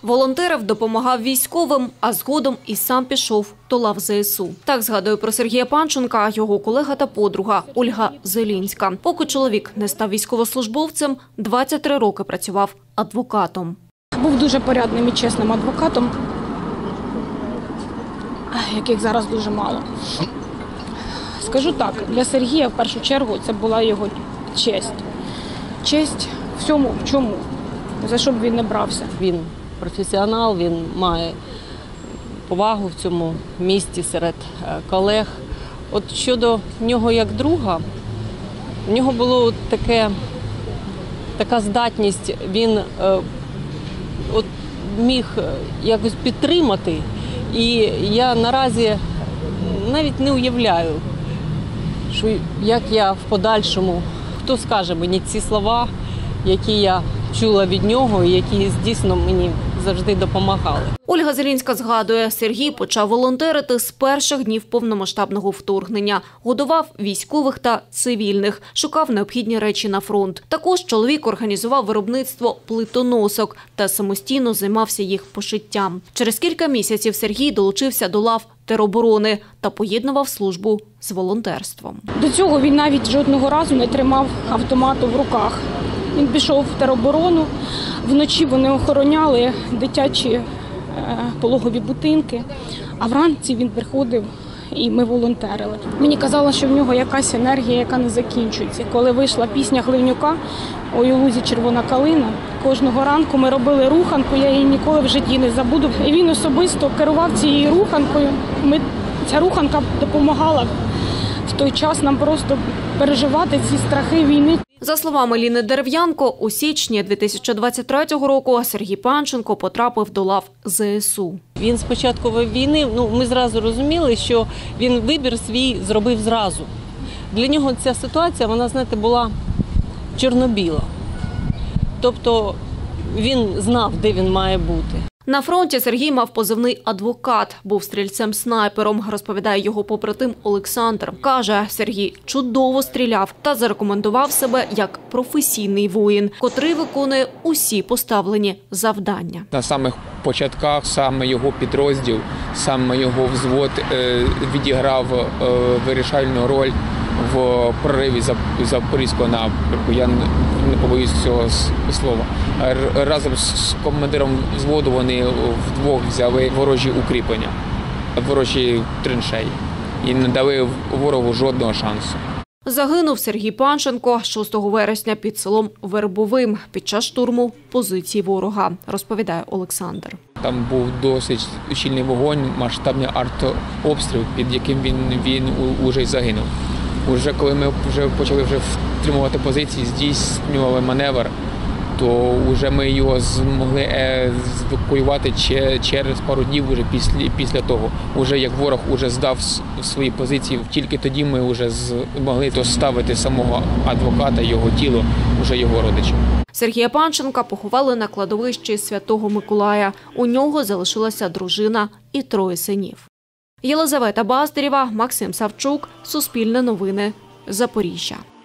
Волонтерів, допомагав військовим, а згодом і сам пішов до лав ЗСУ. Так згадує про Сергія Панченка його колега та подруга Ольга Зелінська. Поки чоловік не став військовослужбовцем, 23 роки працював адвокатом. Був дуже порядним і чесним адвокатом, яких зараз дуже мало. Скажу так, для Сергія в першу чергу це була його честь. Честь всьому, в чому, за що б він не брався. Він професіонал, він має повагу в цьому місті серед колег. От щодо нього як друга, в нього було така здатність, він міг якось підтримати. І я наразі навіть не уявляю, що як я в подальшому, хто скаже мені ці слова, які я чула від нього і які дійсно мені завжди допомагали. Ольга Зелінська згадує, Сергій почав волонтерити з перших днів повномасштабного вторгнення. Годував військових та цивільних, шукав необхідні речі на фронт. Також чоловік організував виробництво плитоносок та самостійно займався їх пошиттям. Через кілька місяців Сергій долучився до лав тероборони та поєднував службу з волонтерством. До цього він навіть жодного разу не тримав автомату в руках. Він пішов в тероборону, вночі вони охороняли дитячі пологові будинки, а вранці він приходив і ми волонтерили. Мені казали, що в нього якась енергія, яка не закінчується. Коли вийшла пісня Гливнюка «Ой, у лузі червона калина», кожного ранку ми робили руханку, я її ніколи в житті не забуду. І він особисто керував цією руханкою. Ця руханка допомагала в той час нам просто переживати ці страхи війни. За словами Ліни Дерев'янко, у січні 2023 року Сергій Панченко потрапив до лав ЗСУ. Він з початку війни, ми зразу розуміли, що він вибір свій зробив зразу. Для нього ця ситуація, вона, знаєте, була чорно-біла. Тобто він знав, де він має бути. На фронті Сергій мав позивний «Адвокат», був стрільцем-снайпером, розповідає його побратим Олександр. Каже, Сергій чудово стріляв та зарекомендував себе як професійний воїн, котрий виконує усі поставлені завдання. На самих початках саме його підрозділ, саме його взвод відіграв вирішальну роль в прориві Запорізького напрямку. Я не побоюсь цього слова. Разом з командиром взводу вони вдвох взяли ворожі укріплення, ворожі траншеї і не дали ворогу жодного шансу. Загинув Сергій Панченко 6 вересня під селом Вербовим під час штурму позицій ворога, розповідає Олександр. Там був досить щільний вогонь, масштабний артобстріл, під яким він уже й загинув. Уже коли ми почали втримувати позиції, здійснювали маневр, то вже ми його змогли евакуювати через пару днів уже після того. Уже як ворог уже здав свої позиції, тільки тоді ми вже змогли доставити самого адвоката, його тіло, уже його родичів. Сергія Панченка поховали на кладовищі Святого Миколая. У нього залишилася дружина і 3 синів. Єлизавета Бастерєва, Максим Савчук, Суспільне новини, Запоріжжя.